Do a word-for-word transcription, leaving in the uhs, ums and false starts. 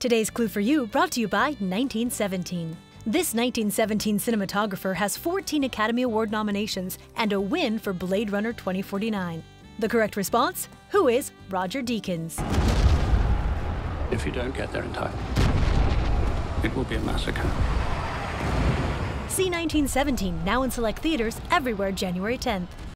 Today's clue for you brought to you by nineteen seventeen. This nineteen seventeen cinematographer has fourteen Academy Award nominations and a win for Blade Runner twenty forty-nine. The correct response? Who is Roger Deakins? If you don't get there in time, it will be a massacre. See nineteen seventeen now in select theaters everywhere January tenth.